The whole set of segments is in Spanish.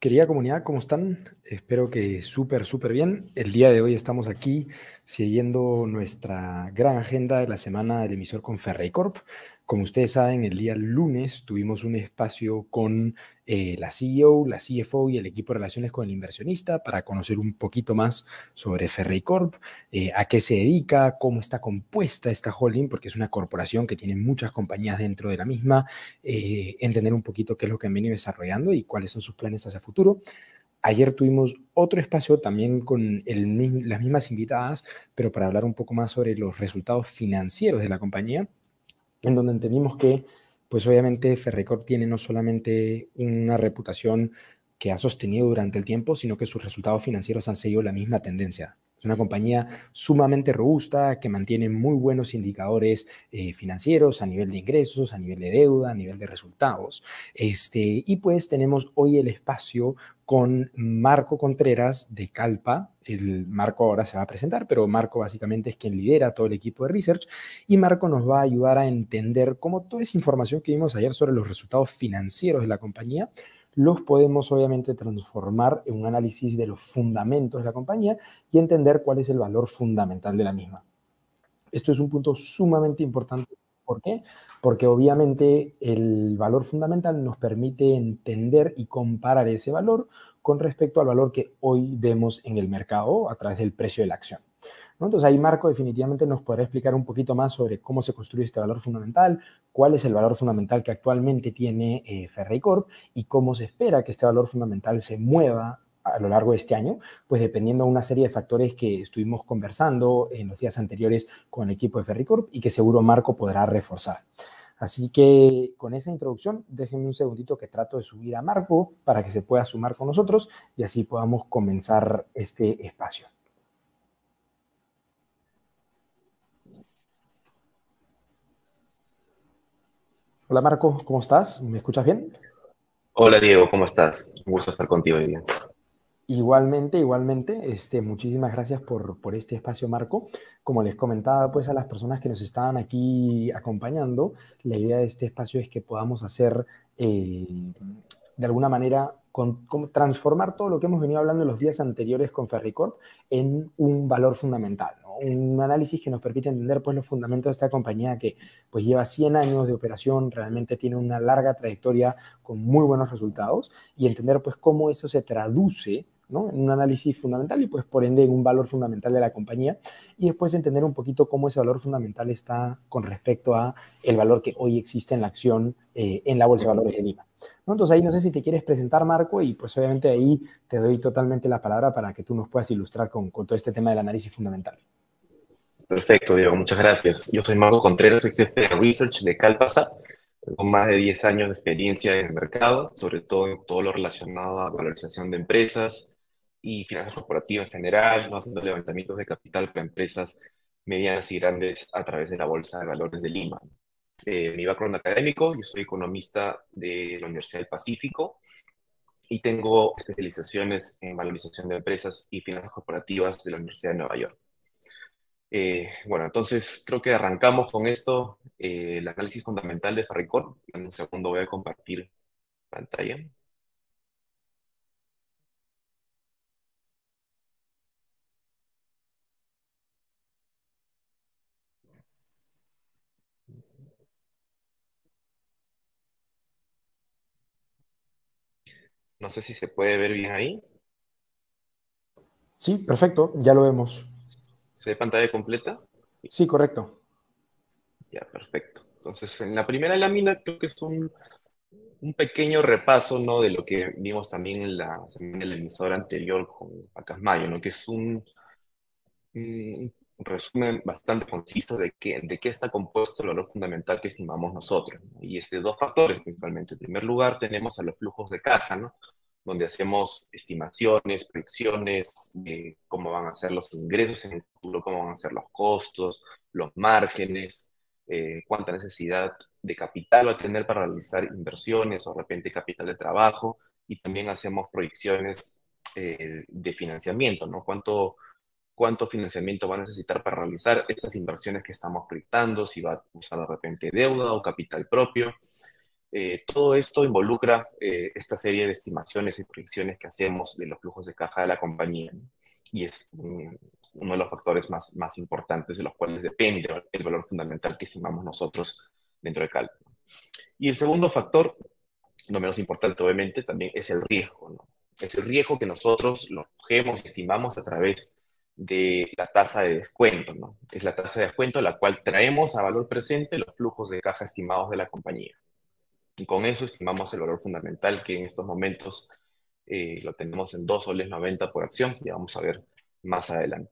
Querida comunidad, ¿cómo están? Espero que súper bien. El día de hoy estamos aquí siguiendo nuestra gran agenda de la semana del emisor con Ferreycorp. Como ustedes saben, el día lunes tuvimos un espacio con la CEO, la CFO y el equipo de relaciones con el inversionista para conocer un poquito más sobre Ferreycorp, a qué se dedica, cómo está compuesta esta holding, porque es una corporación que tiene muchas compañías dentro de la misma, entender un poquito qué es lo que han venido desarrollando y cuáles son sus planes hacia futuro. Ayer tuvimos otro espacio también con las mismas invitadas, pero para hablar un poco más sobre los resultados financieros de la compañía, en donde entendimos que, pues obviamente, Ferreycorp tiene no solamente una reputación que ha sostenido durante el tiempo, sino que sus resultados financieros han seguido la misma tendencia. Es una compañía sumamente robusta que mantiene muy buenos indicadores financieros a nivel de ingresos, a nivel de deuda, a nivel de resultados. Y pues tenemos hoy el espacio con Marco Contreras de Calpa. Marco ahora se va a presentar, pero Marco básicamente es quien lidera todo el equipo de research y Marco nos va a ayudar a entender cómo toda esa información que vimos ayer sobre los resultados financieros de la compañía los podemos obviamente transformar en un análisis de los fundamentos de la compañía y entender cuál es el valor fundamental de la misma. Esto es un punto sumamente importante. ¿Por qué? Porque obviamente el valor fundamental nos permite entender y comparar ese valor con respecto al valor que hoy vemos en el mercado a través del precio de la acción, ¿no? Entonces ahí Marco definitivamente nos podrá explicar un poquito más sobre cómo se construye este valor fundamental, cuál es el valor fundamental que actualmente tiene Ferreycorp y cómo se espera que este valor fundamental se mueva a lo largo de este año, pues dependiendo de una serie de factores que estuvimos conversando en los días anteriores con el equipo de Ferreycorp y que seguro Marco podrá reforzar. Así que con esa introducción, déjenme un segundito que trato de subir a Marco para que se pueda sumar con nosotros y así podamos comenzar este espacio. Hola Marco, ¿cómo estás? ¿Me escuchas bien? Hola Diego, ¿cómo estás? Un gusto estar contigo hoy día. Igualmente, muchísimas gracias por este espacio, Marco. Como les comentaba, pues a las personas que nos estaban aquí acompañando, la idea de este espacio es que podamos hacer, de alguna manera, transformar todo lo que hemos venido hablando en los días anteriores con Ferricorp en un valor fundamental, ¿no? Un análisis que nos permite entender pues, los fundamentos de esta compañía que pues, lleva 100 años de operación, realmente tiene una larga trayectoria con muy buenos resultados y entender pues, cómo eso se traduce, ¿no?, en un análisis fundamental y pues por ende en un valor fundamental de la compañía y después entender un poquito cómo ese valor fundamental está con respecto a el valor que hoy existe en la acción en la Bolsa de Valores de Lima, ¿no? Entonces ahí no sé si te quieres presentar, Marco, y pues obviamente ahí te doy totalmente la palabra para que tú nos puedas ilustrar con todo este tema del análisis fundamental. Perfecto, Diego, muchas gracias. Yo soy Marco Contreras, soy jefe de Research de Calpasa, con más de 10 años de experiencia en el mercado, sobre todo en todo lo relacionado a valorización de empresas y finanzas corporativas en general, ¿no? Haciendo levantamientos de capital para empresas medianas y grandes a través de la Bolsa de Valores de Lima. Mi background académico, yo soy economista de la Universidad del Pacífico y tengo especializaciones en valorización de empresas y finanzas corporativas de la Universidad de Nueva York. Bueno, entonces creo que arrancamos con esto, el análisis fundamental de Ferreycorp. En un segundo voy a compartir pantalla. No sé si se puede ver bien ahí. Sí, perfecto, ya lo vemos. ¿Se ve pantalla completa? Sí, correcto. Ya, perfecto. Entonces, en la primera lámina creo que es un pequeño repaso, ¿no? De lo que vimos también en la semana del emisor anterior con Pacasmayo, ¿no? Que es un resumen bastante conciso de qué está compuesto el valor fundamental que estimamos nosotros, ¿no? Y dos factores principalmente. En primer lugar, tenemos a los flujos de caja, ¿no? Donde hacemos estimaciones, predicciones de cómo van a ser los ingresos en el futuro, cómo van a ser los costos, los márgenes, cuánta necesidad de capital va a tener para realizar inversiones o de repente capital de trabajo. Y también hacemos proyecciones de financiamiento, ¿no? Cuánto financiamiento va a necesitar para realizar estas inversiones que estamos proyectando, si va a usar de repente deuda o capital propio. Todo esto involucra esta serie de estimaciones y proyecciones que hacemos de los flujos de caja de la compañía, ¿no? Y es uno de los factores más importantes de los cuales depende el valor fundamental que estimamos nosotros dentro de cálculo. Y el segundo factor, no menos importante obviamente, también es el riesgo, ¿no? Es el riesgo que nosotros lo cogemos y estimamos a través de la tasa de descuento, ¿no? Es la tasa de descuento a la cual traemos a valor presente los flujos de caja estimados de la compañía. Y con eso estimamos el valor fundamental que en estos momentos lo tenemos en 2 soles 90 por acción, y vamos a ver más adelante.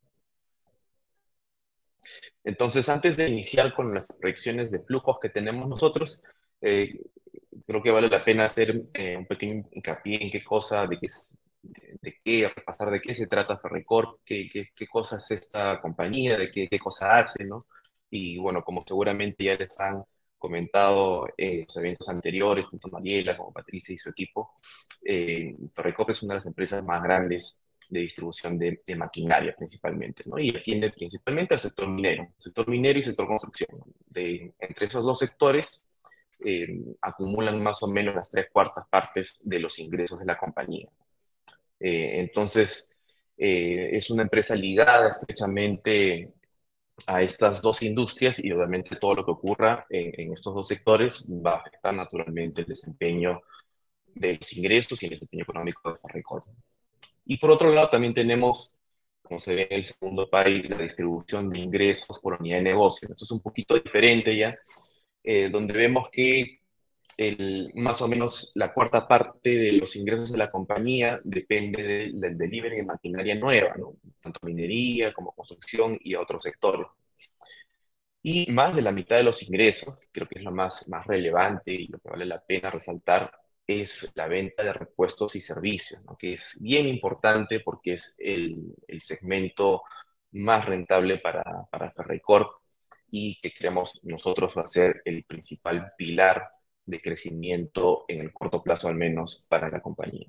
Entonces, antes de iniciar con las proyecciones de flujos que tenemos nosotros, eh, creo que vale la pena hacer un pequeño hincapié en qué cosa, de qué, repasar de qué se trata Ferreycorp, qué cosa es esta compañía, de qué cosa hace, ¿no? Y bueno, como seguramente ya les han comentado en los eventos anteriores, tanto Mariela como Patricia y su equipo, Ferreycorp es una de las empresas más grandes de distribución de maquinaria principalmente, ¿no? Y atiende principalmente al sector minero y sector construcción, ¿no? Entre esos dos sectores acumulan más o menos las 3/4 partes de los ingresos de la compañía. Entonces, es una empresa ligada estrechamente a estas dos industrias y obviamente todo lo que ocurra en estos dos sectores va a afectar naturalmente el desempeño de los ingresos y el desempeño económico de Ferreycorp. Y por otro lado también tenemos, como se ve en el segundo país, la distribución de ingresos por unidad de negocio. Esto es un poquito diferente ya, donde vemos que más o menos la 1/4 parte de los ingresos de la compañía depende del delivery de maquinaria nueva, ¿no? Tanto minería como construcción y otros sectores. Y más de la mitad de los ingresos, creo que es lo más relevante y lo que vale la pena resaltar, es la venta de repuestos y servicios, ¿no? Que es bien importante porque es el segmento más rentable para Ferreycorp y que creemos nosotros va a ser el principal pilar de crecimiento en el corto plazo al menos para la compañía.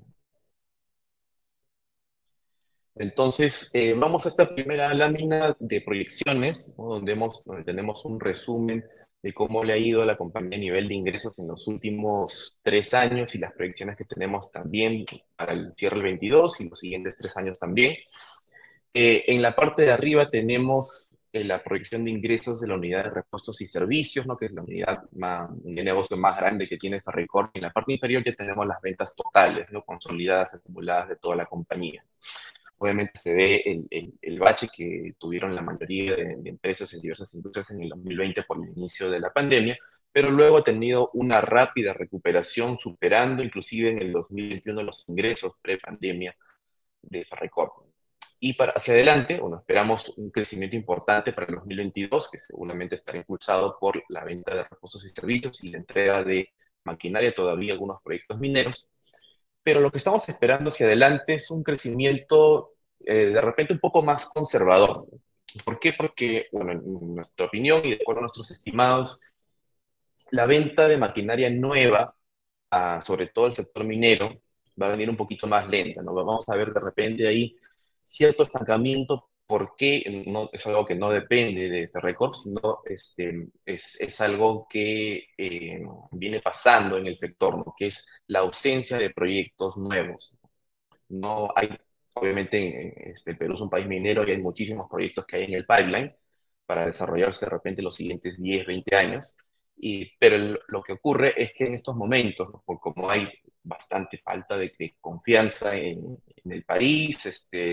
Entonces, vamos a esta primera lámina de proyecciones, ¿no? Donde tenemos un resumen de cómo le ha ido a la compañía a nivel de ingresos en los últimos 3 años y las proyecciones que tenemos también para el cierre del 22 y los siguientes 3 años también. En la parte de arriba tenemos la proyección de ingresos de la unidad de repuestos y servicios, ¿no? Que es la unidad de negocio más grande que tiene Ferreycorp. En la parte inferior ya tenemos las ventas totales, ¿no? Consolidadas, acumuladas de toda la compañía. Obviamente se ve el bache que tuvieron la mayoría de empresas en diversas industrias en el 2020 por el inicio de la pandemia, pero luego ha tenido una rápida recuperación, superando inclusive en el 2021 los ingresos pre-pandemia de Ferreycorp. Y para hacia adelante, bueno, esperamos un crecimiento importante para el 2022, que seguramente estará impulsado por la venta de repuestos y servicios y la entrega de maquinaria, todavía algunos proyectos mineros. Pero lo que estamos esperando hacia adelante es un crecimiento de repente un poco más conservador. ¿Por qué? Porque, bueno, en nuestra opinión y de acuerdo a nuestros estimados, la venta de maquinaria nueva, sobre todo el sector minero, va a venir un poquito más lenta, ¿no? Vamos a ver de repente ahí cierto estancamiento, porque no, es algo que no depende de Ferreycorp, sino es algo que viene pasando en el sector, ¿no? Que es la ausencia de proyectos nuevos. No hay, obviamente, Perú es un país minero y hay muchísimos proyectos que hay en el pipeline para desarrollarse de repente los siguientes 10, 20 años. Pero lo que ocurre es que en estos momentos, ¿no? Por como hay bastante falta de confianza en el país,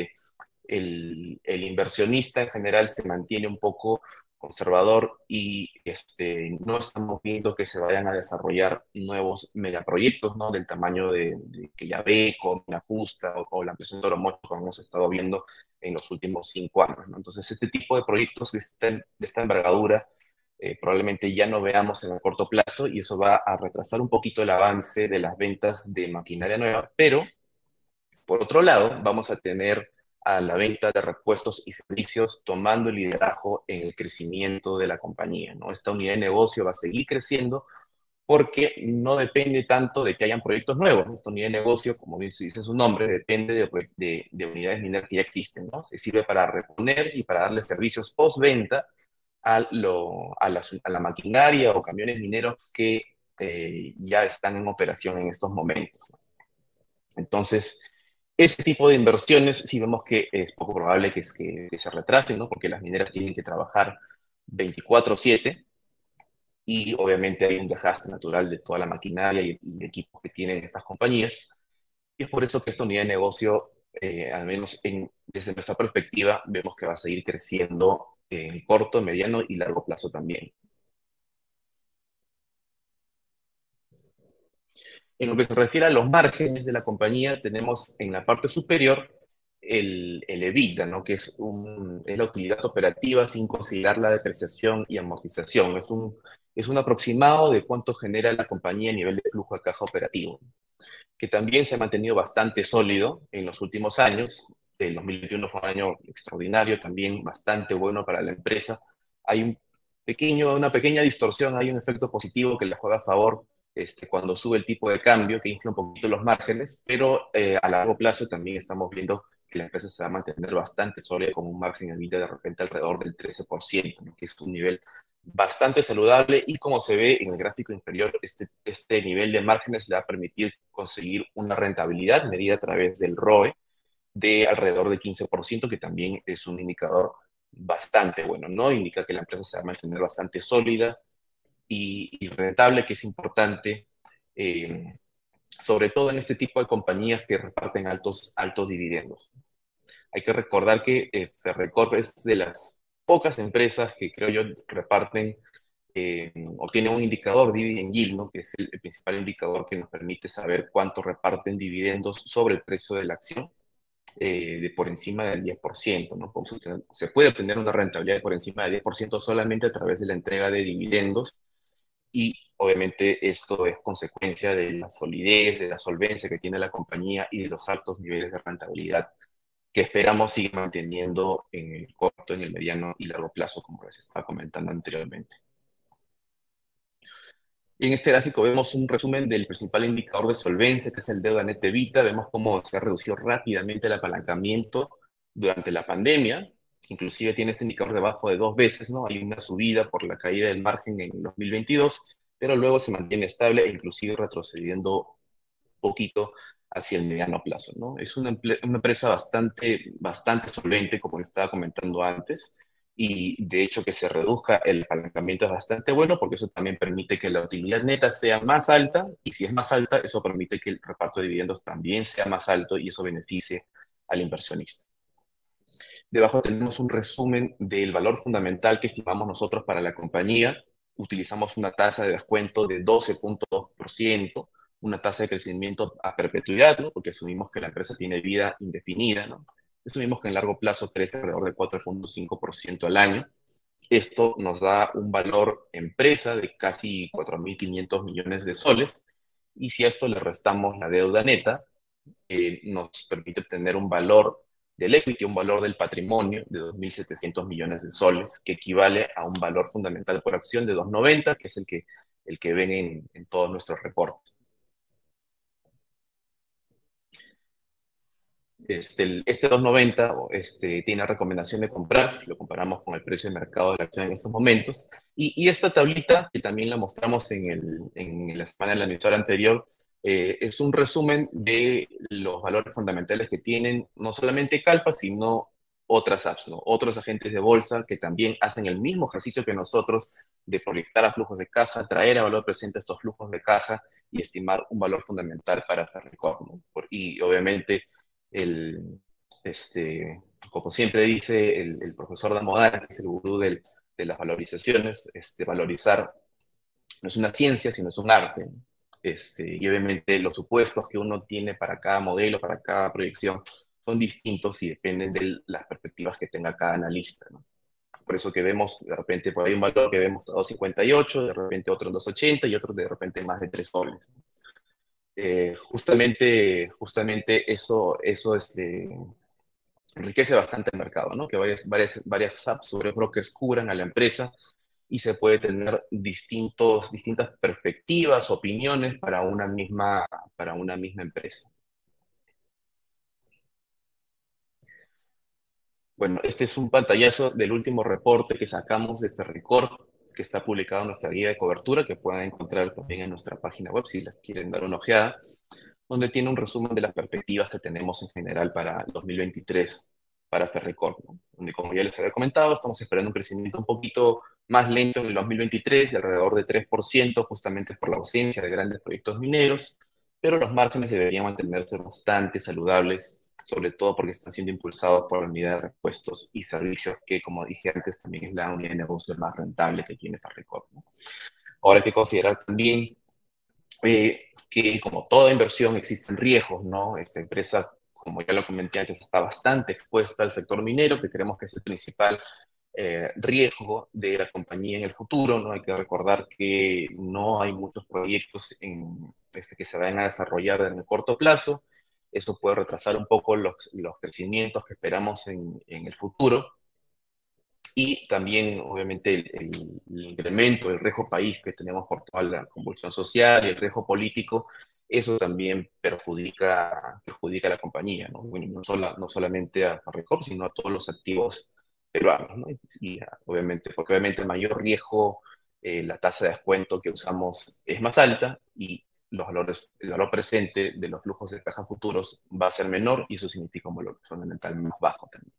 el inversionista en general se mantiene un poco conservador y no estamos viendo que se vayan a desarrollar nuevos megaproyectos, ¿no? Del tamaño de que ya ve con la Justa o la ampliación de Oromocho, como hemos estado viendo en los últimos 5 años, ¿no? Entonces, este tipo de proyectos de esta envergadura probablemente ya no veamos en el corto plazo y eso va a retrasar un poquito el avance de las ventas de maquinaria nueva, pero por otro lado, vamos a tener a la venta de repuestos y servicios tomando el liderazgo en el crecimiento de la compañía, ¿no? Esta unidad de negocio va a seguir creciendo porque no depende tanto de que hayan proyectos nuevos. Esta unidad de negocio, como dice su nombre, depende de unidades mineras que ya existen, ¿no? Se sirve para reponer y para darle servicios postventa a la maquinaria o camiones mineros que ya están en operación en estos momentos, ¿no? Entonces, ese tipo de inversiones sí vemos que es poco probable que se retrasen, ¿no? Porque las mineras tienen que trabajar 24/7 y obviamente hay un desgaste natural de toda la maquinaria y equipos que tienen estas compañías. Y es por eso que esta unidad de negocio, al menos desde nuestra perspectiva, vemos que va a seguir creciendo en corto, mediano y largo plazo también. En lo que se refiere a los márgenes de la compañía, tenemos en la parte superior el EBITDA, ¿no? Que es la utilidad operativa sin considerar la depreciación y amortización. Es un aproximado de cuánto genera la compañía a nivel de flujo de caja operativo, que también se ha mantenido bastante sólido en los últimos años. El 2021 fue un año extraordinario, también bastante bueno para la empresa. Hay una pequeña distorsión, hay un efecto positivo que le juega a favor cuando sube el tipo de cambio, que infla un poquito los márgenes, pero a largo plazo también estamos viendo que la empresa se va a mantener bastante sólida con un margen de vida de repente alrededor del 13%, ¿no? Que es un nivel bastante saludable y como se ve en el gráfico inferior, este nivel de márgenes le va a permitir conseguir una rentabilidad medida a través del ROE de alrededor de 15%, que también es un indicador bastante bueno, ¿no? Indica que la empresa se va a mantener bastante sólida y rentable, que es importante, eh, sobre todo en este tipo de compañías que reparten altos dividendos. Hay que recordar que Ferrecorp es de las pocas empresas que creo yo reparten o tienen un indicador dividend yield, ¿no? Que es el principal indicador que nos permite saber cuánto reparten dividendos sobre el precio de la acción, de por encima del 10%, ¿no? Se puede obtener una rentabilidad por encima del 10% solamente a través de la entrega de dividendos y obviamente esto es consecuencia de la solidez, de la solvencia que tiene la compañía y de los altos niveles de rentabilidad que esperamos seguir manteniendo en el corto, en el mediano y largo plazo, como les estaba comentando anteriormente. Y en este gráfico vemos un resumen del principal indicador de solvencia, que es el deuda net EBITDA. Vemos cómo se ha reducido rápidamente el apalancamiento durante la pandemia. Inclusive tiene este indicador debajo de 2 veces, ¿no? Hay una subida por la caída del margen en 2022, pero luego se mantiene estable e inclusive retrocediendo poquito hacia el mediano plazo, ¿no? Es una empresa bastante solvente, como estaba comentando antes, y de hecho que se reduzca el apalancamiento es bastante bueno porque eso también permite que la utilidad neta sea más alta y si es más alta, eso permite que el reparto de dividendos también sea más alto y eso beneficie al inversionista. Debajo tenemos un resumen del valor fundamental que estimamos nosotros para la compañía. Utilizamos una tasa de descuento de 12.2%, una tasa de crecimiento a perpetuidad, ¿no? Porque asumimos que la empresa tiene vida indefinida, ¿no? Asumimos que en largo plazo crece alrededor del 4.5% al año. Esto nos da un valor empresa de casi 4.500 millones de soles. Y si a esto le restamos la deuda neta, nos permite obtener un valor del equity, un valor del patrimonio de 2.700 millones de soles, que equivale a un valor fundamental por acción de 2,90, que es el que ven en todos nuestros reportes. Este 2,90 tiene recomendación de comprar, si lo comparamos con el precio de mercado de la acción en estos momentos. Y esta tablita, que también la mostramos en la semana de la emisora anterior, es un resumen de los valores fundamentales que tienen no solamente Calpa, sino otras apps, ¿no? Otros agentes de bolsa que también hacen el mismo ejercicio que nosotros de proyectar a flujos de caja, traer a valor presente estos flujos de caja y estimar un valor fundamental para Ferreycorp, ¿no? Y obviamente el, como siempre dice el profesor Damodar, que es el gurú de las valorizaciones, valorizar no es una ciencia, sino es un arte. Y obviamente los supuestos que uno tiene para cada modelo, para cada proyección, son distintos y dependen de las perspectivas que tenga cada analista, ¿no? Por eso que vemos de repente por ahí un valor que vemos a 2,58, de repente otro en 2,80 y otro de repente más de 3 soles. Justamente eso enriquece bastante el mercado, ¿no? Que varias apps sobre brokers cubran a la empresa y se puede tener distintas perspectivas, opiniones para una misma empresa. Bueno, este es un pantallazo del último reporte que sacamos de Ferreycorp. que está publicado en nuestra guía de cobertura, que pueden encontrar también en nuestra página web si la quieren dar una ojeada, donde tiene un resumen de las perspectivas que tenemos en general para 2023 para Ferreycorp, ¿no? Donde, como ya les había comentado, estamos esperando un crecimiento un poquito más lento en el 2023, de alrededor de 3%, justamente por la ausencia de grandes proyectos mineros, pero los márgenes deberían mantenerse bastante saludables, sobre todo porque están siendo impulsados por la unidad de repuestos y servicios, que, como dije antes, también es la unidad de negocio más rentable que tiene Ferreycorp, ¿no? Ahora hay que considerar también que, como toda inversión, existen riesgos, ¿no? Esta empresa, como ya lo comenté antes, está bastante expuesta al sector minero, que creemos que es el principal riesgo de la compañía en el futuro, ¿no? Hay que recordar que no hay muchos proyectos que se vayan a desarrollar en el corto plazo. Eso puede retrasar un poco los crecimientos que esperamos en el futuro. Y también, obviamente, el incremento del riesgo país que tenemos por toda la convulsión social y el riesgo político, eso también perjudica a la compañía, ¿no? Bueno, no solamente a Farrecorp, sino a todos los activos peruanos, ¿no? Obviamente, porque obviamente el mayor riesgo, la tasa de descuento que usamos es más alta y el valor presente de los flujos de caja futuros va a ser menor y eso significa un valor fundamental más bajo también.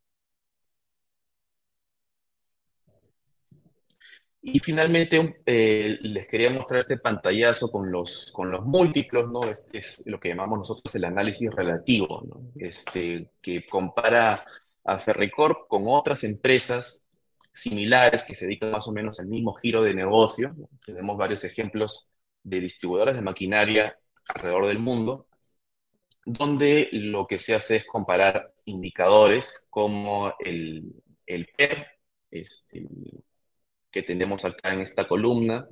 Y finalmente les quería mostrar este pantallazo con los múltiplos, ¿no? Este es lo que llamamos nosotros el análisis relativo, ¿no? Que compara a Ferreycorp con otras empresas similares que se dedican más o menos al mismo giro de negocio, ¿no? Tenemos varios ejemplos de distribuidores de maquinaria alrededor del mundo, donde lo que se hace es comparar indicadores como el PER, que tenemos acá en esta columna,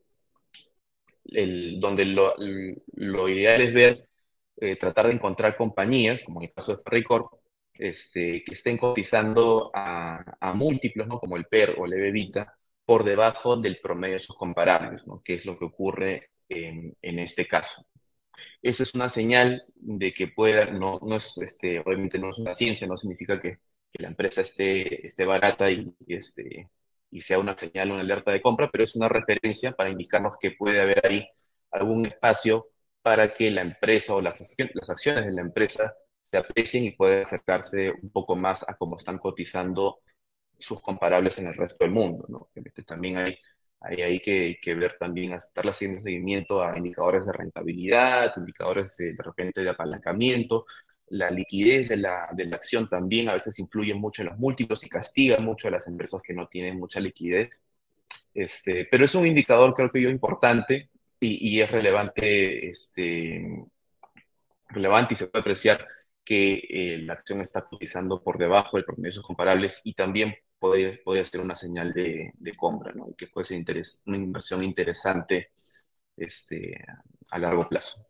donde lo ideal es ver, tratar de encontrar compañías, como en el caso de Ferreycorp, que estén cotizando a múltiplos, ¿no? Como el PER o el EV/EBITDA, por debajo del promedio de sus comparables, ¿no? Que es lo que ocurre en este caso. Esa es una señal de que no es, obviamente no es una ciencia, no significa que la empresa esté barata y sea una señal, una alerta de compra, pero es una referencia para indicarnos que puede haber ahí algún espacio para que la empresa o las acciones de la empresa se aprecien y puedan acercarse un poco más a cómo están cotizando sus comparables en el resto del mundo, ¿no? También hay que ver también, estarle haciendo seguimiento a indicadores de rentabilidad, indicadores de repente de apalancamiento. La liquidez de la acción también a veces influye mucho en los múltiplos y castiga mucho a las empresas que no tienen mucha liquidez. Pero es un indicador, creo que yo, importante y es relevante y se puede apreciar que la acción está cotizando por debajo del promedio de sus comparables y también podría ser una señal de compra, ¿no? Y que puede ser una inversión interesante este, a largo plazo.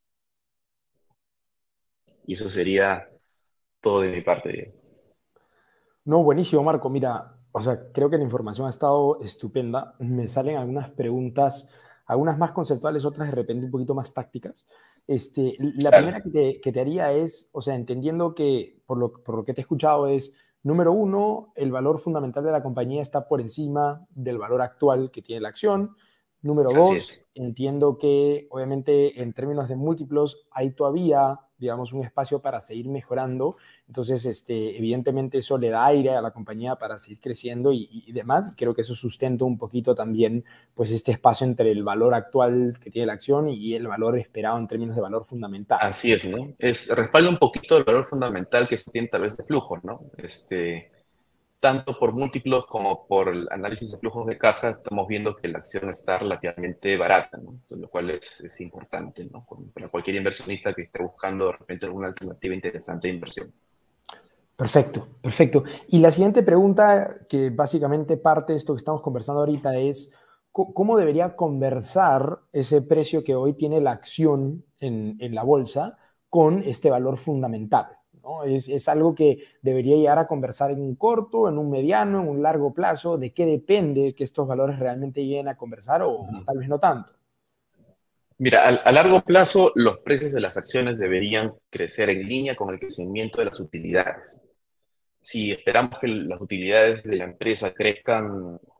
Y eso sería todo de mi parte, Diego. No, buenísimo, Marco. Mira, o sea, creo que la información ha estado estupenda. Me salen algunas preguntas, algunas más conceptuales, otras de repente un poquito más tácticas. La Claro. primera que te haría es, o sea, entendiendo que por lo que te he escuchado es, número uno, el valor fundamental de la compañía está por encima del valor actual que tiene la acción. Número Así dos, es. entiendo que obviamente en términos de múltiplos hay todavía, digamos, un espacio para seguir mejorando. Entonces, evidentemente eso le da aire a la compañía para seguir creciendo y demás. Y creo que eso sustenta un poquito también, pues, este espacio entre el valor actual que tiene la acción y el valor esperado en términos de valor fundamental. Así es, ¿no? Respalda un poquito el valor fundamental que se tiene tal vez de flujo, ¿no? Tanto por múltiplos como por el análisis de flujos de caja, estamos viendo que la acción está relativamente barata, ¿no? Entonces, lo cual es importante, ¿no? Para cualquier inversionista que esté buscando de repente alguna alternativa interesante de inversión. Perfecto, perfecto. Y la siguiente pregunta, que básicamente parte de esto que estamos conversando ahorita, es ¿cómo debería conversar ese precio que hoy tiene la acción en la bolsa con este valor fundamental? ¿No? Es algo que debería llegar a conversar en un corto, en un mediano, en un largo plazo. ¿De qué depende que estos valores realmente lleguen a conversar o tal vez no tanto? Mira, a largo plazo, los precios de las acciones deberían crecer en línea con el crecimiento de las utilidades. Si esperamos que las utilidades de la empresa crezcan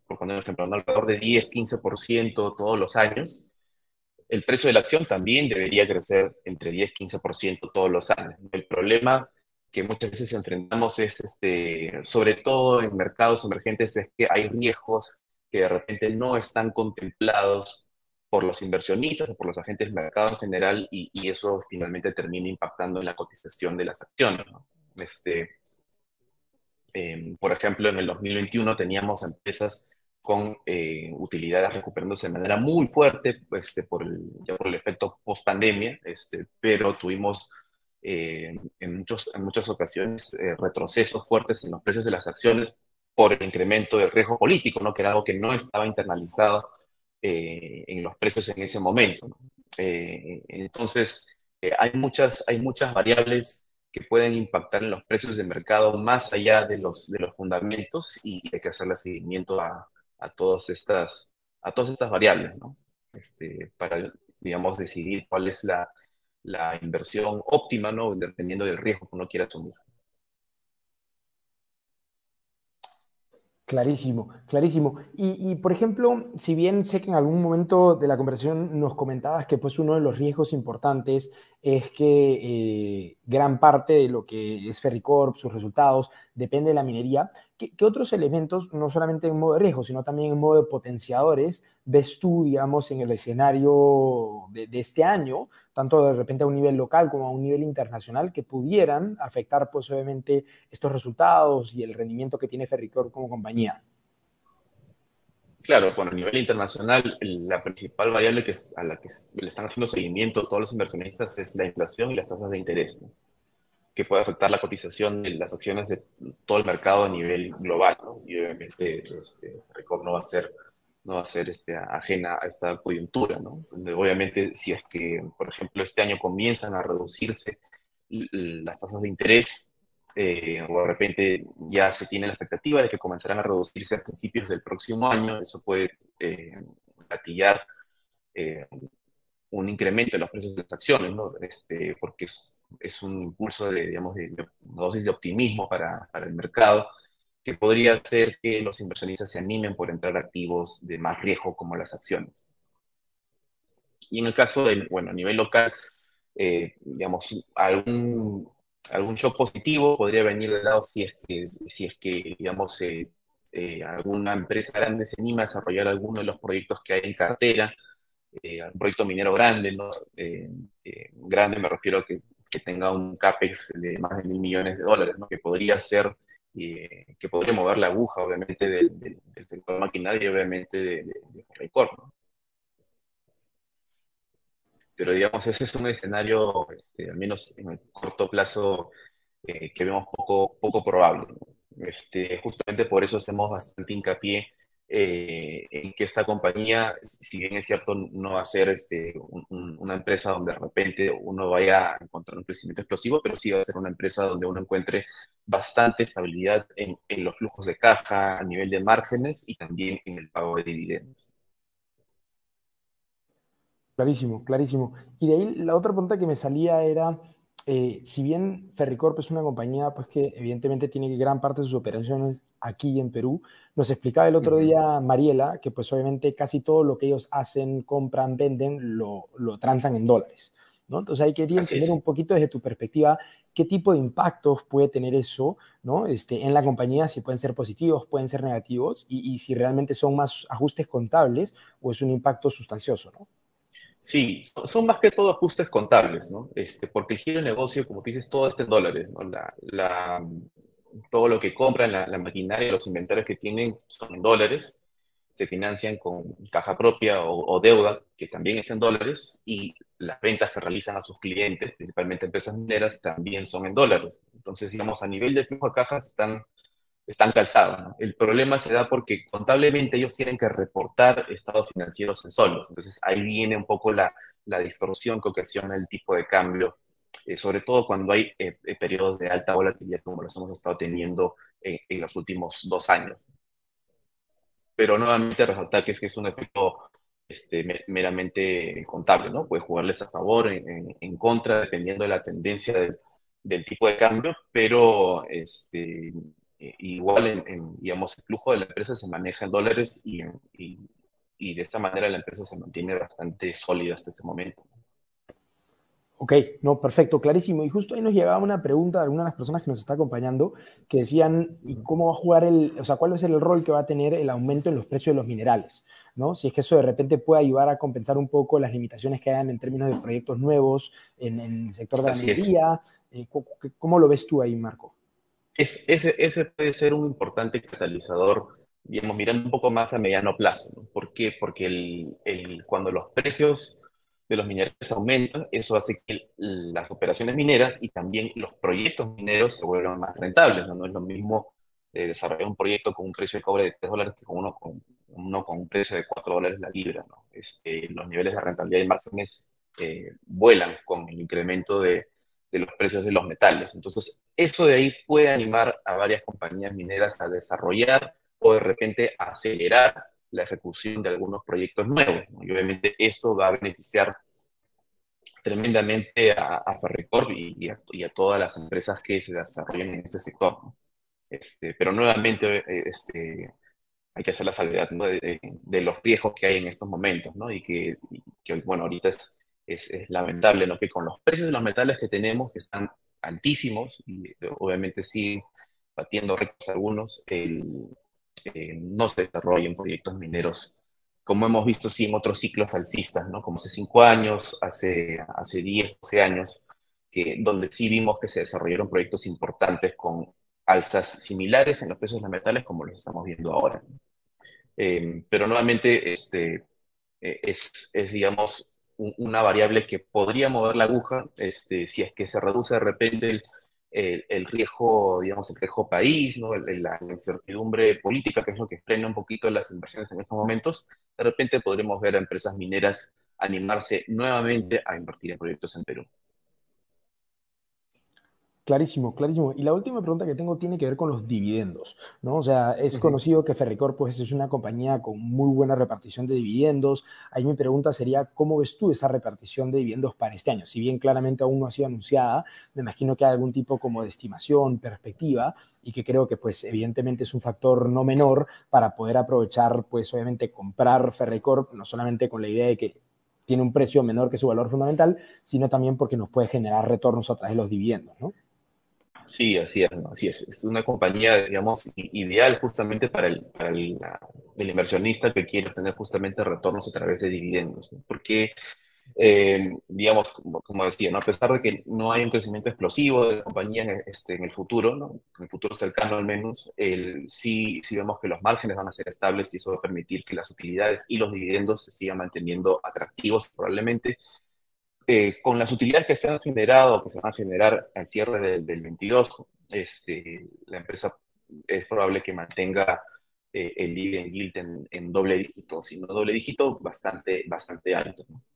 por poner un ejemplo, ¿no? Alrededor de 10-15% todos los años, el precio de la acción también debería crecer entre 10-15% todos los años. El problema que muchas veces enfrentamos es, sobre todo en mercados emergentes, es que hay riesgos que de repente no están contemplados por los inversionistas o por los agentes del mercado en general y eso finalmente termina impactando en la cotización de las acciones, ¿no? Por ejemplo, en el 2021 teníamos empresas con utilidades recuperándose de manera muy fuerte ya por el efecto post-pandemia, pero tuvimos en muchas ocasiones retrocesos fuertes en los precios de las acciones por el incremento del riesgo político, ¿no? Que era algo que no estaba internalizado en los precios en ese momento, ¿no? Entonces, hay muchas variables que pueden impactar en los precios de mercado más allá de los fundamentos y hay que hacerle seguimiento a a todas estas variables, ¿no? Para, digamos, decidir cuál es la inversión óptima, ¿no? Dependiendo del riesgo que uno quiera asumir. Clarísimo, clarísimo. Por ejemplo, si bien sé que en algún momento de la conversación nos comentabas que pues uno de los riesgos importantes es que gran parte de lo que es Ferricorp, sus resultados, depende de la minería, ¿qué otros elementos, no solamente en modo de riesgo, sino también en modo de potenciadores, ves tú, digamos, en el escenario de este año, tanto de repente a un nivel local como a un nivel internacional, que pudieran afectar pues obviamente estos resultados y el rendimiento que tiene Ferricor como compañía? Claro, bueno, a nivel internacional, la principal variable a la que le están haciendo seguimiento todos los inversionistas es la inflación y las tasas de interés, ¿no? Que puede afectar la cotización de las acciones de todo el mercado a nivel global, ¿no? Y obviamente Record no va a ser ajena a esta coyuntura, ¿no? Donde obviamente si es que, por ejemplo, este año comienzan a reducirse las tasas de interés, o de repente ya se tiene la expectativa de que comenzarán a reducirse a principios del próximo año, eso puede gatillar eh, un incremento en los precios de las acciones, ¿no? Porque es un impulso digamos, de una dosis de optimismo para el mercado que podría hacer que los inversionistas se animen por entrar a activos de más riesgo como las acciones. Y en el caso de, bueno, a nivel local, digamos, algún shock positivo podría venir del lado si es que digamos, alguna empresa grande se anima a desarrollar alguno de los proyectos que hay en cartera, un proyecto minero grande, ¿no? Grande me refiero a que tenga un CAPEX de más de $1.000 millones, ¿no? Que podría ser, que podría mover la aguja, obviamente, del sector maquinario y obviamente de Ferreycorp, ¿no? Pero digamos, ese es un escenario, al menos en el corto plazo, que vemos poco probable, ¿no? Justamente por eso hacemos bastante hincapié en que esta compañía, si bien es cierto, no va a ser una empresa donde de repente uno vaya a encontrar un crecimiento explosivo, pero sí va a ser una empresa donde uno encuentre bastante estabilidad en los flujos de caja a nivel de márgenes y también en el pago de dividendos. Clarísimo, clarísimo. Y de ahí la otra pregunta que me salía era, si bien Ferricorp es una compañía pues que evidentemente tiene gran parte de sus operaciones aquí en Perú, nos explicaba el otro Ujú. día Mariela que pues obviamente casi todo lo que ellos hacen, compran, venden, lo transan en dólares, ¿no? Entonces ahí quería Así entender un es. poquito desde tu perspectiva qué tipo de impactos puede tener eso, ¿no? En la compañía, si pueden ser positivos, pueden ser negativos, y si realmente son más ajustes contables o es un impacto sustancioso, ¿no? Sí, son más que todo ajustes contables, ¿no? Porque el giro de negocio, como tú dices, todo está en dólares, ¿no? Todo lo que compran, la maquinaria, los inventarios que tienen son en dólares, se financian con caja propia o deuda, que también está en dólares, y las ventas que realizan a sus clientes, principalmente empresas mineras, también son en dólares. Entonces, digamos, a nivel de flujo de cajas están calzados, ¿no? El problema se da porque contablemente ellos tienen que reportar estados financieros en soles. Entonces ahí viene un poco la distorsión que ocasiona el tipo de cambio, sobre todo cuando hay periodos de alta volatilidad como los hemos estado teniendo en los últimos 2 años. Pero nuevamente resaltar que que es un efecto meramente contable, ¿no? Puede jugarles a favor, en contra, dependiendo de la tendencia del tipo de cambio, pero igual, digamos, el flujo de la empresa se maneja en dólares y de esta manera la empresa se mantiene bastante sólida hasta este momento. Ok, no, perfecto, clarísimo. Y justo ahí nos llegaba una pregunta de alguna de las personas que nos está acompañando que decían, ¿y cómo va a jugar o sea, cuál va a ser el rol que va a tener el aumento en los precios de los minerales? ¿No? Si es que eso de repente puede ayudar a compensar un poco las limitaciones que hayan en términos de proyectos nuevos en el sector de la Así es. minería. ¿Cómo lo ves tú ahí, Marco? Ese puede ser un importante catalizador, digamos, mirando un poco más a mediano plazo, ¿no? ¿Por qué? Porque cuando los precios de los minerales aumentan, eso hace que las operaciones mineras y también los proyectos mineros se vuelvan más rentables, ¿no? No es lo mismo desarrollar un proyecto con un precio de cobre de $3 que con uno con un precio de $4 la libra, ¿no? Los niveles de rentabilidad y márgenes vuelan con el incremento de los precios de los metales. Entonces, eso de ahí puede animar a varias compañías mineras a desarrollar o de repente acelerar la ejecución de algunos proyectos nuevos, ¿no? Y obviamente esto va a beneficiar tremendamente a Ferrecorp y a todas las empresas que se desarrollan en este sector, ¿no? Pero nuevamente hay que hacer la salvedad, ¿no? de los riesgos que hay en estos momentos, ¿no? Bueno, ahorita es lamentable, ¿no? Que con los precios de los metales que tenemos, que están altísimos, y obviamente siguen batiendo récords algunos, no se desarrollen proyectos mineros, como hemos visto, sí, en otros ciclos alcistas, ¿no? Como hace 5 años, hace 10, 12 años, donde sí vimos que se desarrollaron proyectos importantes con alzas similares en los precios de los metales como los estamos viendo ahora. Pero nuevamente digamos, una variable que podría mover la aguja si es que se reduce de repente el riesgo, digamos, el riesgo país, ¿no? La incertidumbre política, que es lo que frena un poquito las inversiones en estos momentos. De repente podremos ver a empresas mineras animarse nuevamente a invertir en proyectos en Perú. Clarísimo, clarísimo. Y la última pregunta que tengo tiene que ver con los dividendos, ¿no? O sea, es Ujú. conocido que Ferricor pues, es una compañía con muy buena repartición de dividendos. Ahí mi pregunta sería, ¿cómo ves tú esa repartición de dividendos para este año? Si bien claramente aún no ha sido anunciada, me imagino que hay algún tipo como de estimación, perspectiva, y que creo que pues evidentemente es un factor no menor para poder aprovechar, pues obviamente comprar Ferricor, no solamente con la idea de que tiene un precio menor que su valor fundamental, sino también porque nos puede generar retornos a través de los dividendos, ¿no? Sí, así es, ¿no? Así es. Es una compañía, digamos, ideal justamente el inversionista que quiere obtener justamente retornos a través de dividendos, ¿no? Porque, digamos, como decía, ¿no? A pesar de que no hay un crecimiento explosivo de la compañía en el futuro, ¿no? En el futuro cercano al menos, sí vemos que los márgenes van a ser estables y eso va a permitir que las utilidades y los dividendos se sigan manteniendo atractivos probablemente con las utilidades que se han generado, que se van a generar al cierre del 22, la empresa es probable que mantenga el dividend yield en doble dígito, si no doble dígito, bastante alto, ¿no?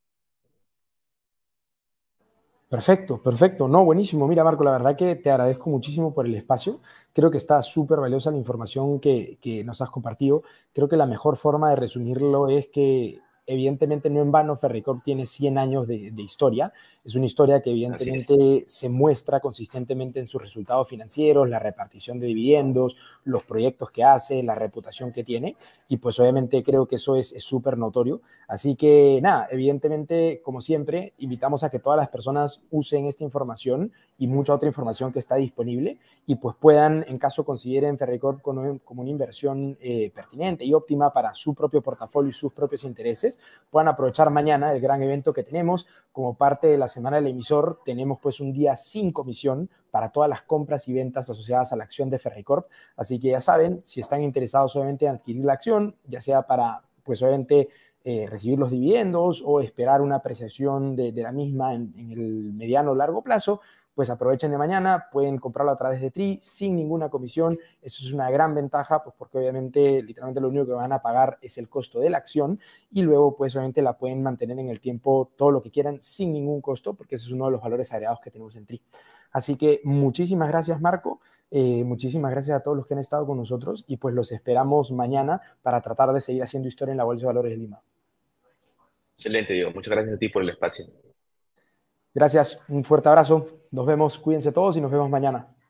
Perfecto, perfecto. No, buenísimo. Mira, Marco, la verdad que te agradezco muchísimo por el espacio. Creo que está súper valiosa la información que nos has compartido. Creo que la mejor forma de resumirlo es que evidentemente no en vano Ferricorp tiene 100 años de historia. Es una historia que Así es. evidentemente se muestra consistentemente en sus resultados financieros, la repartición de dividendos, los proyectos que hace, la reputación que tiene. Y pues obviamente creo que eso es súper notorio. Así que nada, evidentemente, como siempre, invitamos a que todas las personas usen esta información y mucha otra información que está disponible y pues puedan, en caso consideren Ferricorp como una inversión pertinente y óptima para su propio portafolio y sus propios intereses, puedan aprovechar mañana el gran evento que tenemos. Como parte de la semana del emisor, tenemos pues un día sin comisión para todas las compras y ventas asociadas a la acción de Ferricorp. Así que ya saben, si están interesados obviamente en adquirir la acción, ya sea para pues obviamente recibir los dividendos o esperar una apreciación de la misma en el mediano o largo plazo, pues aprovechen de mañana, pueden comprarlo a través de TRI sin ninguna comisión. Eso es una gran ventaja, pues porque obviamente, literalmente lo único que van a pagar es el costo de la acción y luego, pues obviamente la pueden mantener en el tiempo todo lo que quieran sin ningún costo, porque ese es uno de los valores agregados que tenemos en TRI. Así que muchísimas gracias, Marco. Muchísimas gracias a todos los que han estado con nosotros y pues los esperamos mañana para tratar de seguir haciendo historia en la Bolsa de Valores de Lima. Excelente, Diego. Muchas gracias a ti por el espacio. Gracias, un fuerte abrazo. Nos vemos, cuídense todos y nos vemos mañana.